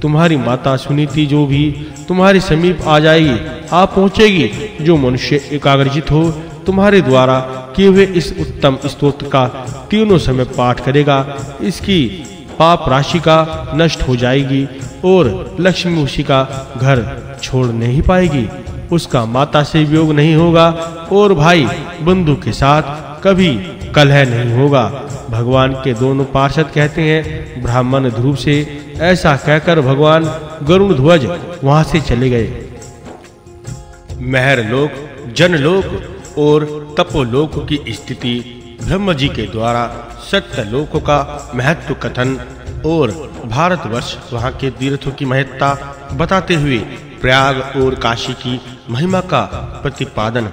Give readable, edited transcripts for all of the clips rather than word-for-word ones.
तुम्हारी माता सुनीति जो भी तुम्हारे समीप आ जाएगी, आ पहुंचेगी। जो मनुष्य एकाग्रचित हो तुम्हारे द्वारा किए हुए इस उत्तम स्तोत्र का तीनों समय पाठ करेगा, इसकी पाप राशि का नष्ट हो जाएगी और लक्ष्मी उसी का घर छोड़ नहीं पाएगी। उसका माता से वियोग नहीं होगा और भाई बंधु के साथ कभी कलह नहीं होगा। भगवान के दोनों पार्षद कहते हैं, ब्राह्मण ध्रुव से ऐसा कहकर भगवान गरुड़ ध्वज वहां से चले गए। महरलोक, जनलोक और तपोलोक की स्थिति ब्रह्म जी के द्वारा सत्यलोकों का महत्व कथन और भारतवर्ष वहां के तीर्थों की महत्ता बताते हुए प्रयाग और काशी की महिमा का प्रतिपादन।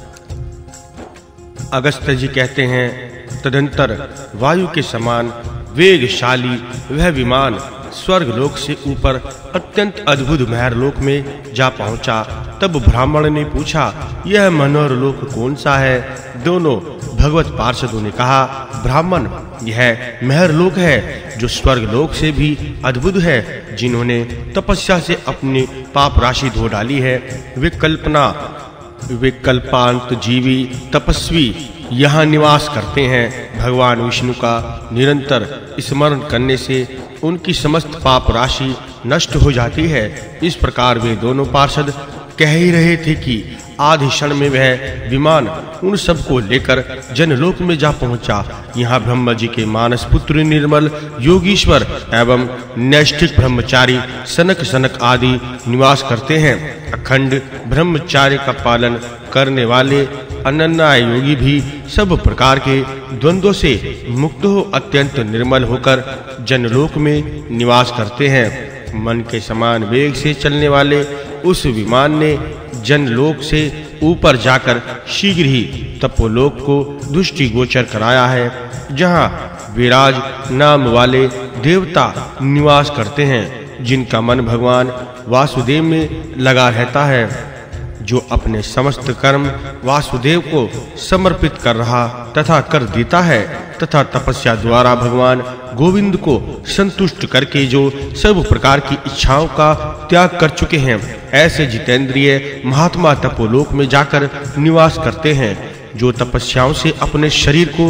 अगस्त्य जी कहते हैं, तदंतर वायु के समान वेगशाली वह विमान स्वर्गलोक से ऊपर अत्यंत अद्भुत महरलोक में जा पहुंचा। तब ब्राह्मण ने पूछा, यह मनोहरलोक कौन सा है? दोनों भगवत पार्षदों ने कहा, ब्राह्मण, यह महरलोक है जो स्वर्गलोक से भी अद्भुत है। जिन्होंने तपस्या से अपनी पाप राशि धो डाली है, वे कल्पांत जीवी तपस्वी यहाँ निवास करते हैं। भगवान विष्णु का निरंतर स्मरण करने से उनकी समस्त पाप राशि नष्ट हो जाती है। इस प्रकार वे दोनों पार्षद कह ही रहे थे कि आधे क्षण में वह विमान उन सबको लेकर जनलोक में जा पहुंचा। यहाँ ब्रह्मा जी के मानस पुत्र निर्मल योगीश्वर एवं नैष्ठिक ब्रह्मचारी सनक आदि निवास करते हैं। अखंड ब्रह्मचार्य का पालन करने वाले अनन्या योगी भी सब प्रकार के द्वंद्वों से मुक्त हो अत्यंत निर्मल होकर जनलोक में निवास करते हैं। मन के समान वेग से चलने वाले उस विमान ने जनलोक से ऊपर जाकर शीघ्र ही तपोलोक को दृष्टिगोचर कराया है, जहां विराज नाम वाले देवता निवास करते हैं, जिनका मन भगवान वासुदेव में लगा रहता है। जो अपने समस्त कर्म वासुदेव को समर्पित कर रहा तथा कर देता है तथा तपस्या द्वारा भगवान गोविंद को संतुष्ट करके जो सब प्रकार की इच्छाओं का त्याग कर चुके हैं, ऐसे जितेंद्रिय महात्मा तपोलोक में जाकर निवास करते हैं। जो तपस्याओं से अपने शरीर को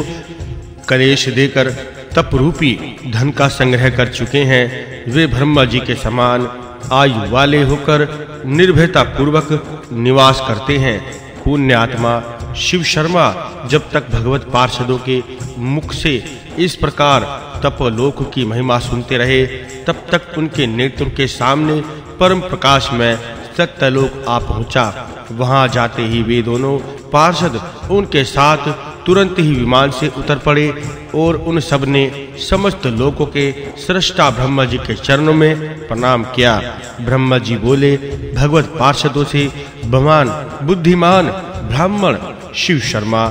कलेश देकर तप रूपी धन का संग्रह कर चुके हैं, वे ब्रह्मा जी के समान आयु वाले होकर निर्भयता पूर्वक निवास करते हैं। पुण्य आत्मा शिव शर्मा जब तक भगवत पार्षदों के मुख से इस प्रकार तपोलोक की महिमा सुनते रहे, तब तक उनके नेत्र के सामने परम प्रकाश में सत्यलोक आ पहुंचा। वहां जाते ही वे दोनों पार्षद उनके साथ तुरंत ही विमान से उतर पड़े और उन सब ने समस्त लोकों के सृष्टा ब्रह्मा जी के चरणों में प्रणाम किया। ब्रह्मा जी बोले, भगवत पार्षदों से भगवान बुद्धिमान ब्राह्मण शिव शर्मा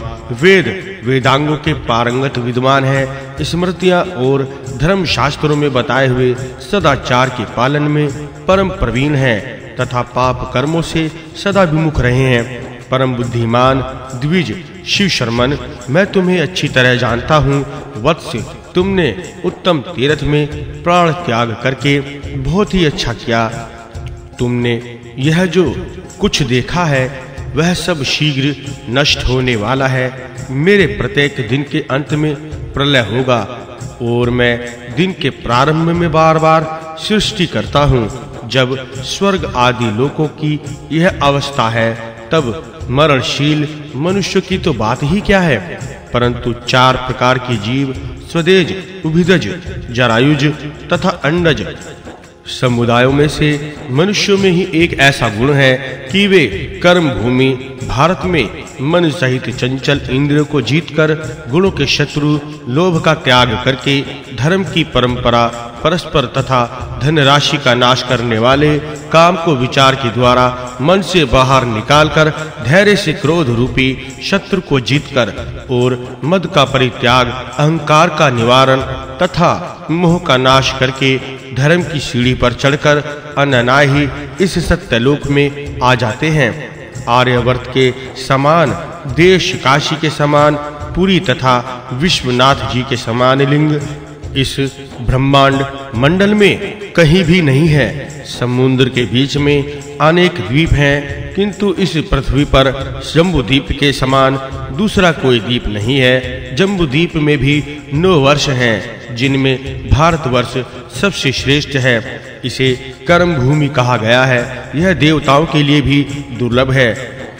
वेदांगों के पारंगत विद्वान है, स्मृतियां और धर्म शास्त्रों में बताए हुए सदाचार के पालन में परम प्रवीण हैं तथा पाप कर्मों से सदा विमुख रहे हैं। परम बुद्धिमान द्विज शिव शर्मन, मैं तुम्हें अच्छी तरह जानता हूँ। वत्स, तुमने उत्तम तीर्थ में प्राण त्याग करके बहुत ही अच्छा किया। तुमने यह जो कुछ देखा है वह सब शीघ्र नष्ट होने वाला है। मेरे प्रत्येक दिन के अंत में प्रलय होगा और मैं दिन के प्रारंभ में बार-बार सृष्टि करता हूँ। जब स्वर्ग आदि लोकों की यह अवस्था है, तब मरणशील मनुष्य की तो बात ही क्या है, परंतु 4 प्रकार के जीव स्वदेज, उभिदज, जरायुज तथा अंडज समुदायों में से मनुष्यों में ही एक ऐसा गुण है कि वे कर्म भूमि भारत में मन सहित चंचल इंद्रियों को जीतकर गुणों के शत्रु लोभ का त्याग करके धर्म की परंपरा परस्पर तथा धन राशि का नाश करने वाले काम को विचार के द्वारा मन से बाहर निकालकर धैर्य से क्रोध रूपी शत्रु को जीतकर और मद का परित्याग अहंकार का निवारण तथा मोह का नाश करके धर्म की सीढ़ी पर चढ़कर अनायास इस सत्यलोक में आ जाते हैं। आर्यवर्त के समान देश, काशी के समान पुरी तथा विश्वनाथ जी के समान लिंग इस ब्रह्मांड मंडल में कहीं भी नहीं है। समुद्र के बीच में अनेक द्वीप हैं, किंतु इस पृथ्वी पर जम्बू द्वीप के समान दूसरा कोई द्वीप नहीं है। जम्बू द्वीप में भी 9 वर्ष हैं, जिनमें भारतवर्ष सबसे श्रेष्ठ है। इसे कर्म भूमि कहा गया है। यह देवताओं के लिए भी दुर्लभ है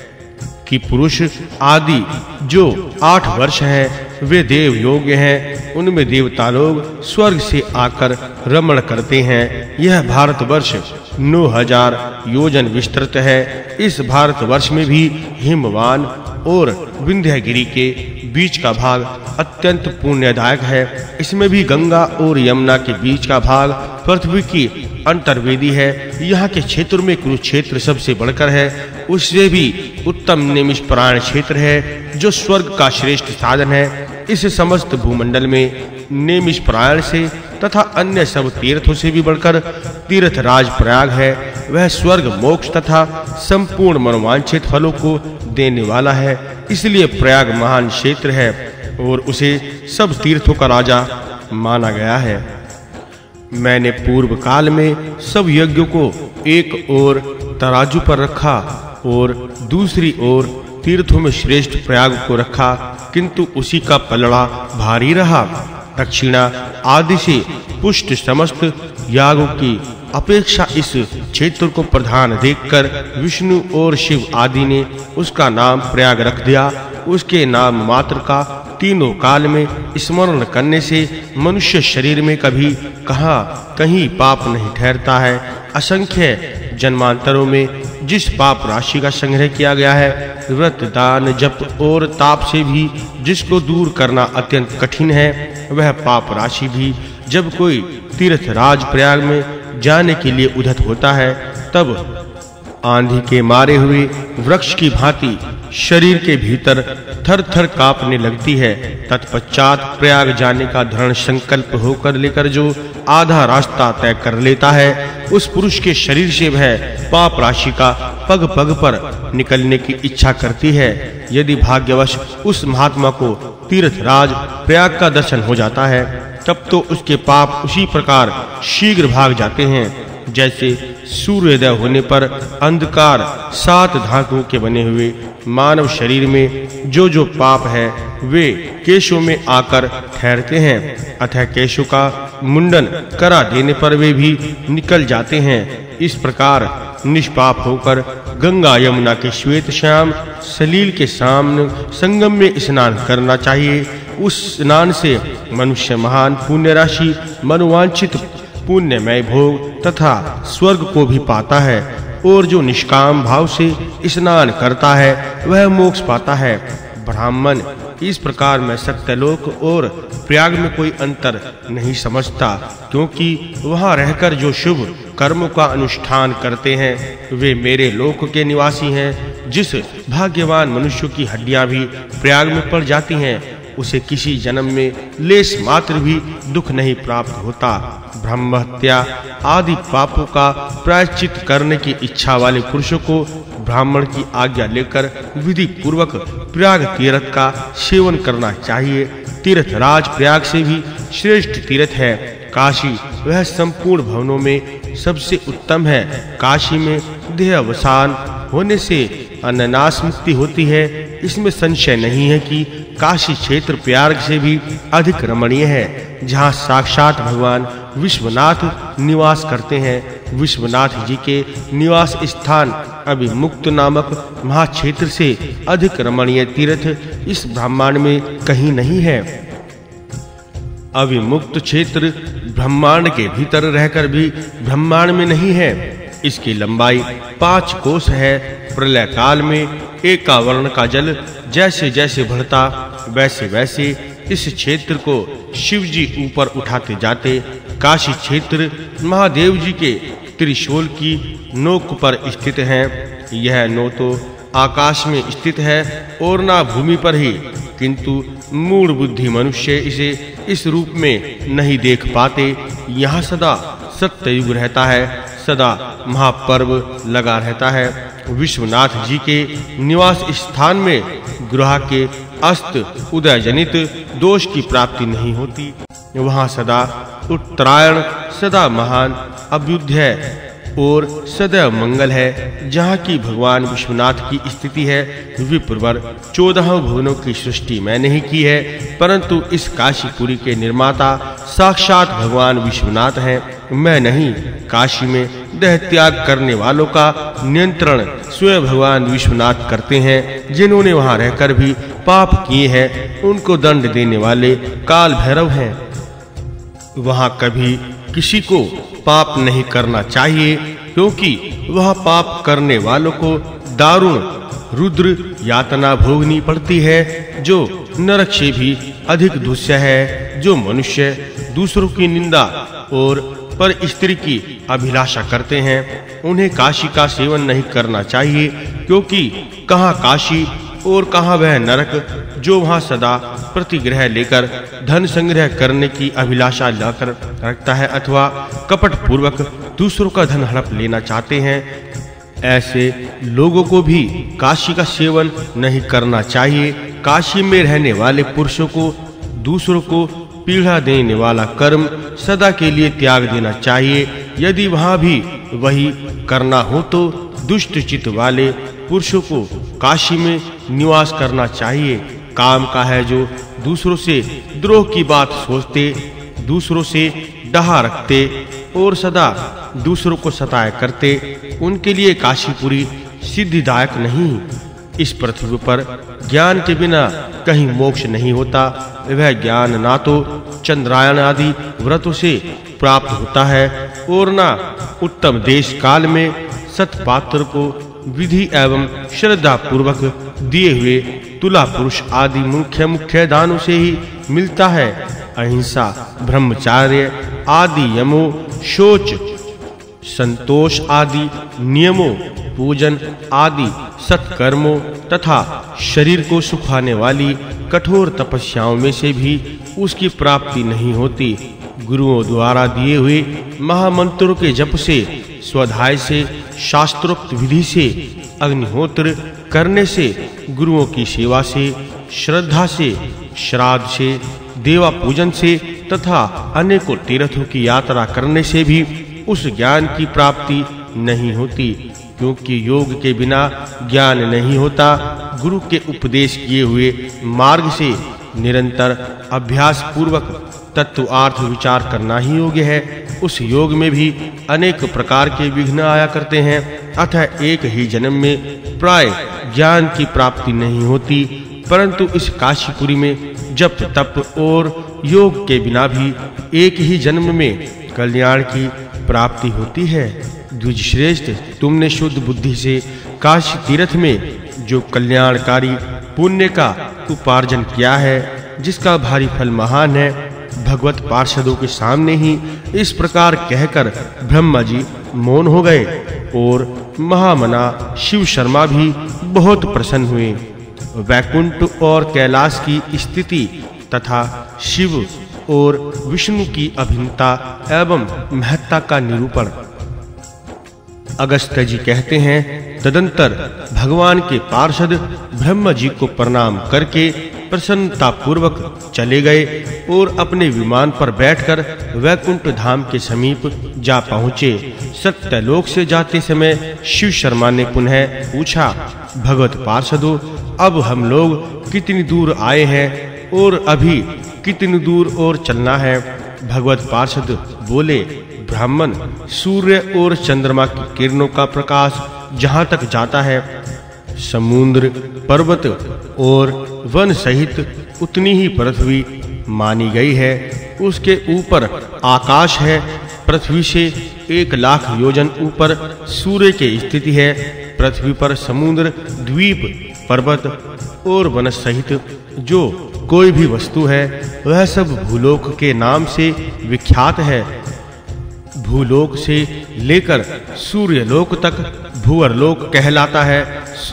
कि पुरुष आदि जो 8 वर्ष हैं वे देव योग्य हैं। उनमें देवता लोग स्वर्ग से आकर रमण करते हैं। यह भारतवर्ष 9000 योजन विस्तृत है। इस भारतवर्ष में भी हिमवान और विंध्यगिरि के बीच का भाग अत्यंत पुण्यदायक है। इसमें भी गंगा और यमुना के बीच का भाग पृथ्वी की अंतर्वेदी है। यहाँ के क्षेत्र में कुरुक्षेत्र सबसे बढ़कर है। उससे भी उत्तम निमिषपरायण क्षेत्र है, जो स्वर्ग का श्रेष्ठ साधन है। इस समस्त भूमंडल में निमिषपरायण से तथा अन्य सब तीर्थों से भी बढ़कर तीर्थराज प्रयाग है। वह स्वर्ग मोक्ष तथा संपूर्ण मनोवांछित फलों को देने वाला है। इसलिए प्रयाग महान क्षेत्र है और उसे सब तीर्थों का राजा माना गया है। मैंने पूर्व काल में सब यज्ञों को एक ओर तराजू पर रखा और दूसरी ओर तीर्थों में श्रेष्ठ प्रयाग को रखा, किंतु उसी का पलड़ा भारी रहा। दक्षिणा आदि से पुष्ट समस्त यागों की अपेक्षा इस क्षेत्र को प्रधान देखकर विष्णु और शिव आदि ने उसका नाम प्रयाग रख दिया। उसके नाम मात्र का तीनों काल में स्मरण करने से मनुष्य शरीर में कभी कहीं पाप नहीं ठहरता है। असंख्य जन्मांतरों में जिस पाप राशि का संग्रह किया गया है, व्रत दान जप और ताप से भी जिसको दूर करना अत्यंत कठिन है, वह पाप राशि भी जब कोई तीर्थराज प्रयाग में जाने के लिए उद्यत होता है, तब आंधी के मारे हुए वृक्ष की भांति शरीर के भीतर थर-थर कांपने लगती है। तत्पश्चात प्रयाग जाने का दृढ़ संकल्प होकर लेकर जो आधा रास्ता तय कर लेता है, उस पुरुष के शरीर से वह पाप राशि का पग पग पर निकलने की इच्छा करती है। यदि भाग्यवश उस महात्मा को तीर्थराज प्रयाग का दर्शन हो जाता है, तब तो उसके पाप उसी प्रकार शीघ्र भाग जाते हैं जैसे सूर्योदय होने पर अंधकार 7 धातुओं के बने हुए मानव शरीर में जो पाप है वे केशों में आकर ठहरते हैं। अतः केशों का मुंडन करा देने पर वे भी निकल जाते हैं। इस प्रकार निष्पाप होकर गंगा यमुना के श्वेत श्याम सलील के सामने संगम में स्नान करना चाहिए। उस स्नान से मनुष्य महान पुण्य राशि मनोवांछित पुण्यमय भोग तथा स्वर्ग को भी पाता है, और जो निष्काम भाव से स्नान करता है वह मोक्ष पाता है। ब्राह्मण इस प्रकार मैं सत्यलोक और प्रयाग में कोई अंतर नहीं समझता, क्योंकि वहां रहकर जो शुभ कर्मों का अनुष्ठान करते हैं वे मेरे लोक के निवासी हैं। जिस भाग्यवान मनुष्य की हड्डियां भी प्रयाग में पड़ जाती हैं, उसे किसी जन्म में लेश मात्र भी दुख नहीं प्राप्त होता। ब्रह्म हत्या आदि पापों का प्रायश्चित करने की इच्छा वाले पुरुषों को ब्राह्मण की आज्ञा लेकर विधि पूर्वक प्रयाग तीर्थ का सेवन करना चाहिए। तीर्थराज प्रयाग से भी श्रेष्ठ तीर्थ है काशी। वह संपूर्ण भवनों में सबसे उत्तम है। काशी में देह अवसान होने से अननाश मुक्ति होती है। इसमें संशय नहीं है कि काशी क्षेत्र प्रयाग से भी अधिक रमणीय है, जहाँ साक्षात भगवान विश्वनाथ निवास करते हैं। विश्वनाथ जी के निवास स्थान अभिमुक्त नामक महाक्षेत्र से अधिक रमणीय तीर्थ इस ब्रह्मांड में कहीं नहीं है। अभिमुक्त क्षेत्र ब्रह्मांड के भीतर रहकर भी ब्रह्मांड में नहीं है। इसकी लंबाई 5 कोस है। प्रलय काल में एकावर्ण का जल जैसे जैसे बढ़ता वैसे वैसे इस क्षेत्र को शिव जी ऊपर उठाते जाते। काशी क्षेत्र महादेव जी के त्रिशूल की नोक पर स्थित है। यह नो तो आकाश में स्थित है और ना भूमि पर ही, किंतु मूढ़ बुद्धि मनुष्य इसे इस रूप में नहीं देख पाते। यहाँ सदा सत्ययुग रहता है, सदा महापर्व लगा रहता है। विश्वनाथ जी के निवास स्थान में ग्रह के अस्त उदय जनित दोष की प्राप्ति नहीं होती। वहां सदा उत्तरायण, सदा महान अभ्युदय और सदैव मंगल है। जहाँ की भगवान विश्वनाथ की स्थिति है, विप्रवर 14 भुवनों की सृष्टि मैंने ही की है, परंतु इस काशीपुरी के निर्माता साक्षात भगवान विश्वनाथ हैं, मैं नहीं। काशी में देह त्याग करने वालों का नियंत्रण स्वयं भगवान विश्वनाथ करते हैं। जिन्होंने वहां रहकर भी पाप किए हैं, उनको दंड देने वाले काल भैरव हैं। वहां कभी किसी को पाप नहीं करना चाहिए, क्योंकि वह पाप करने वालों को दारुण रुद्र यातना भोगनी पड़ती है, जो नरक से भी अधिक दुष्य है। जो मनुष्य दूसरों की निंदा और पर स्त्री की अभिलाषा करते हैं, उन्हें काशी का सेवन नहीं करना चाहिए, क्योंकि कहाँ काशी और कहाँ वह नरक जो वहां सदा प्रतिग्रह लेकर धन संग्रह करने की अभिलाषा लाकर रखता है, अथवा कपट पूर्वक दूसरों का धन हड़प लेना चाहते हैं। ऐसे लोगों को भी काशी का सेवन नहीं करना चाहिए। काशी में रहने वाले पुरुषों को दूसरों को पीड़ा देने वाला कर्म सदा के लिए त्याग देना चाहिए। यदि वहां भी वही करना हो तो दुष्ट चित्त वाले पुरुषों को काशी में निवास करना चाहिए। काम का है जो दूसरों से द्रोह की बात सोचते, दूसरों से डहा रखते और सदा दूसरों को सताया करते, उनके लिए काशीपुरी सिद्धिदायक नहीं। इस पृथ्वी पर ज्ञान के बिना कहीं मोक्ष नहीं होता। वह ज्ञान ना तो चंद्रायन आदि व्रतों से प्राप्त होता है और ना उत्तम देश काल में सत्पात्र को विधि एवं श्रद्धा पूर्वक दिए हुए तुला पुरुष आदि मुख्य दानों से ही मिलता है। अहिंसा, ब्रह्मचार्य आदि यमों, शौच, संतोष आदि नियमों, पूजन आदि सत्कर्मों तथा शरीर को सुखाने वाली कठोर तपस्याओं में से भी उसकी प्राप्ति नहीं होती। गुरुओं द्वारा दिए हुए महामंत्रों के जप से, स्वाध्याय से, शास्त्रोक्त विधि से, अग्निहोत्र करने से, गुरुओं की सेवा से, श्रद्धा से, श्राद्ध से, देवा पूजन से तथा अनेकों तीर्थों की यात्रा करने से भी उस ज्ञान की प्राप्ति नहीं होती, क्योंकि योग के बिना ज्ञान नहीं होता। गुरु के उपदेश किए हुए मार्ग से निरंतर अभ्यास पूर्वक तत्वार्थ विचार करना ही योग्य है। उस योग में भी अनेक प्रकार के विघ्न आया करते हैं, अतः एक ही जन्म में प्राय ज्ञान की प्राप्ति नहीं होती। परंतु इस काशीपुरी में जप, तप और योग के बिना भी एक ही जन्म में कल्याण की प्राप्ति होती है। द्विजश्रेष्ठ, तुमने शुद्ध बुद्धि से काशी तीर्थ में जो कल्याणकारी पुण्य का उपार्जन किया है, जिसका भारी फल महान है, भगवत पार्षदों के सामने ही इस प्रकार कहकर ब्रह्मा जी मौन हो गए और महामना शिव शर्मा भी बहुत प्रसन्न हुए। वैकुंठ और कैलाश की स्थिति तथा शिव और विष्णु की अभिन्नता एवं महत्ता का निरूपण अगस्त्य जी कहते हैं। तदंतर भगवान के पार्षद ब्रह्मा जी को प्रणाम करके प्रसन्नता पूर्वक चले गए और अपने विमान पर बैठकर वैकुंठ धाम के समीप जा पहुँचे। सत्यलोक से जाते समय शिव शर्मा ने पुनः पूछा, भगवत पार्षदों, अब हम लोग कितनी दूर आए हैं और अभी कितनी दूर और चलना है? भगवत पार्षद बोले, ब्राह्मण, सूर्य और चंद्रमा की किरणों का प्रकाश जहाँ तक जाता है, समुद्र, पर्वत और वन सहित उतनी ही पृथ्वी मानी गई है। उसके ऊपर आकाश है। पृथ्वी से 1,00,000 योजन ऊपर सूर्य की स्थिति है। पृथ्वी पर समुद्र, द्वीप, पर्वत और वन सहित जो कोई भी वस्तु है, वह सब भूलोक के नाम से विख्यात है। भूलोक से लेकर सूर्यलोक तक भूअरलोक कहलाता है।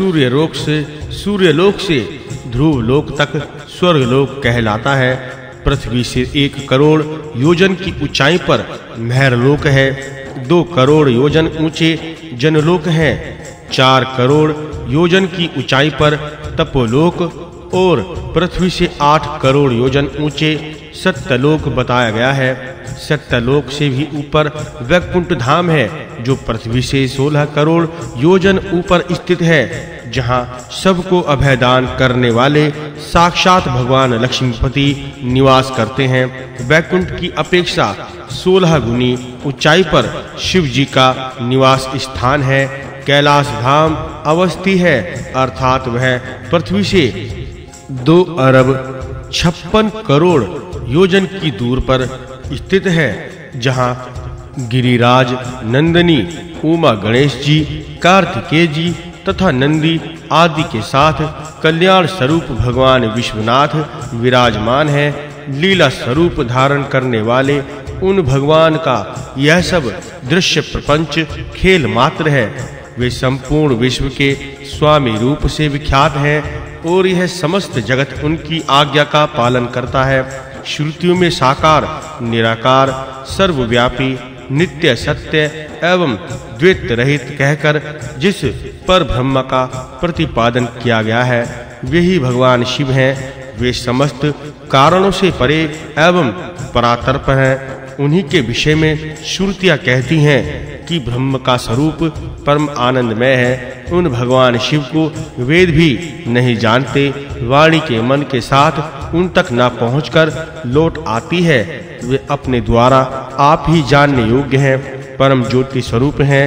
सूर्यलोक से ध्रुवलोक तक स्वर्गलोक कहलाता है। पृथ्वी से 1 करोड़ योजन की ऊंचाई पर महरलोक है। 2 करोड़ योजन ऊंचे जनलोक हैं। 4 करोड़ योजन की ऊंचाई पर तपोलोक और पृथ्वी से 8 करोड़ योजन ऊंचे सत्यलोक बताया गया है। सत्यलोक से भी ऊपर वैकुंठ धाम है, जो पृथ्वी से 16 करोड़ योजन ऊपर स्थित है, जहां सबको अभयदान करने वाले साक्षात भगवान लक्ष्मीपति निवास करते हैं। वैकुंठ की अपेक्षा 16 गुनी ऊंचाई पर शिव जी का निवास स्थान है। कैलाश धाम अवस्थी है, अर्थात वह पृथ्वी से 2 अरब 56 करोड़ योजन की दूर पर स्थित है, जहां गिरिराज नंदनी उमा गणेश जी, कार्तिकेय जी तथा नंदी आदि के साथ कल्याण स्वरूप भगवान विश्वनाथ विराजमान है। लीला स्वरूप धारण करने वाले उन भगवान का यह सब दृश्य प्रपंच खेल मात्र है। वे संपूर्ण विश्व के स्वामी रूप से विख्यात हैं और यह समस्त जगत उनकी आज्ञा का पालन करता है। श्रुतियों में साकार, निराकार, सर्वव्यापी, नित्य, सत्य एवं द्वैत रहित कहकर जिस पर ब्रह्म का प्रतिपादन किया गया है, वही भगवान शिव हैं। वे समस्त कारणों से परे एवं परातर्प हैं। उन्हीं के विषय में श्रुतियां कहती हैं कि ब्रह्म का स्वरूप परम आनंदमय है। उन भगवान शिव को वेद भी नहीं जानते। वाणी के मन के साथ उन तक न पहुंचकर लौट आती है। वे अपने द्वारा आप ही जानने योग्य हैं, परम ज्योति स्वरूप हैं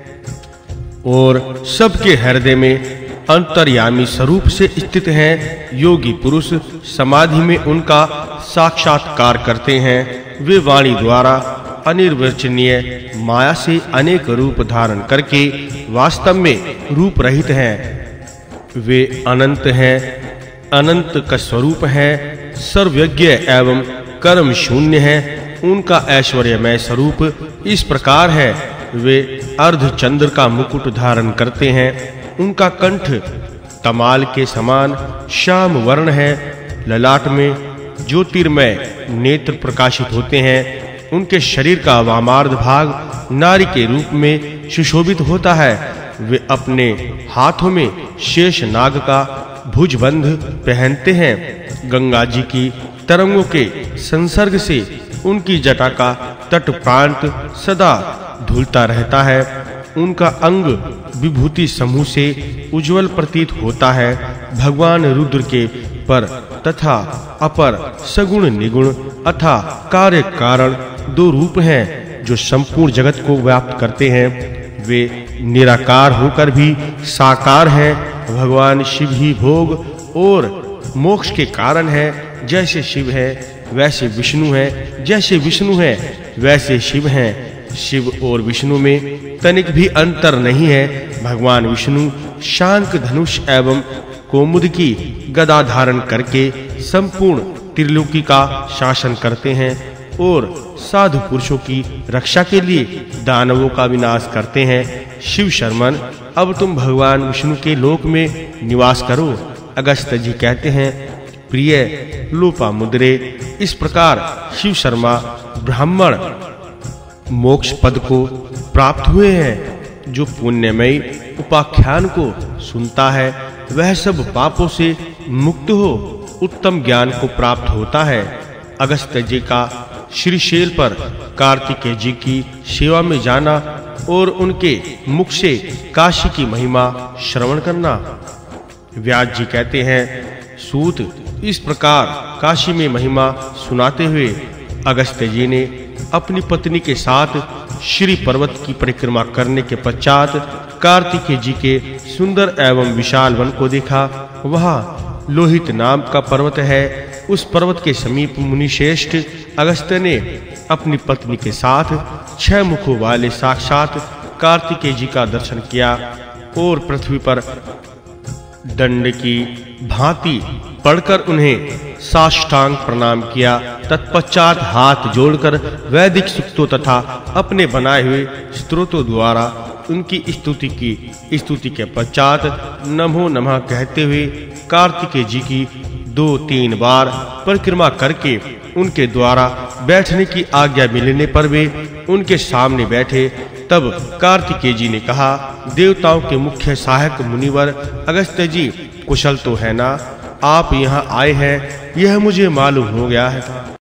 और सबके हृदय में अंतर्यामी स्वरूप से स्थित हैं। योगी पुरुष समाधि में उनका साक्षात्कार करते हैं। वे वाणी द्वारा अनिर्वचनीय माया से अनेक रूप धारण करके वास्तव में रूप रहित हैं। वे अनंत हैं, अनंत का स्वरूप है, सर्वज्ञ एवं कर्म शून्य है। उनका ऐश्वर्यमय स्वरूप इस प्रकार है। वे अर्धचंद्र का मुकुट धारण करते हैं। उनका कंठ तमाल के समान श्याम वर्ण है। ललाट में ज्योतिर्मय नेत्र प्रकाशित होते हैं। उनके शरीर का वामार्ध भाग नारी के रूप में सुशोभित होता है। वे अपने हाथों में शेष नाग का भुजबंध पहनते हैं। गंगा जी की तरंगों के संसर्ग से उनकी जटा का तट प्रांत सदा धुलता रहता है। उनका अंग विभूति समूह से उज्जवल प्रतीत होता है। भगवान रुद्र के पर तथा अपर सगुण निगुण अथा कार्य कारण 2 रूप हैं, जो संपूर्ण जगत को व्याप्त करते हैं। वे निराकार होकर भी साकार हैं। भगवान शिव ही भोग और मोक्ष के कारण है। जैसे शिव है वैसे विष्णु है, जैसे विष्णु है वैसे शिव हैं। शिव और विष्णु में तनिक भी अंतर नहीं है। भगवान विष्णु शांक धनुष एवं कोमुद की गदा धारण करके संपूर्ण त्रिलोकी का शासन करते हैं और साधु पुरुषों की रक्षा के लिए दानवों का विनाश करते हैं। शिव शर्मन, अब तुम भगवान विष्णु के लोक में निवास करो। अगस्त्य जी कहते हैं, प्रिय लोपामुद्रे, इस प्रकार शिव शर्मा ब्राह्मण मोक्ष पद को प्राप्त हुए हैं। जो पुण्यमयी उपाख्यान को सुनता है वह सब पापों से मुक्त हो उत्तम ज्ञान को प्राप्त होता है। अगस्त्य जी का श्रीशैल पर कार्तिकेय जी की सेवा में जाना और उनके मुख से काशी की महिमा श्रवण करना। व्यास जी कहते हैं, सूत, इस प्रकार काशी में महिमा सुनाते हुए अगस्त्य जी ने अपनी पत्नी के साथ श्री पर्वत की परिक्रमा करने के पश्चात कार्तिकेय जी के सुंदर एवं विशाल वन को देखा। वहाँ लोहित नाम का पर्वत है। उस पर्वत के समीप मुनिश्रेष्ठ अगस्त्य ने अपनी पत्नी के साथ 6 मुखों वाले साक्षात कार्तिकेय जी का दर्शन किया और पृथ्वी पर दंड की भांति पड़कर उन्हें साष्टांग प्रणाम किया। तत्पश्चात हाथ जोड़कर वैदिक सूक्तों तथा अपने बनाए हुए स्तोत्रों द्वारा उनकी स्तुति के पश्चात नमो नमः कहते हुए कार्तिकेय जी की 2-3 बार परिक्रमा करके उनके द्वारा बैठने की आज्ञा मिलने पर वे उनके सामने बैठे। तब कार्तिकेय जी ने कहा, देवताओं के मुख्य सहायक मुनिवर अगस्त्य जी, कुशल तो है ना? आप यहाँ आए हैं यह मुझे मालूम हो गया है।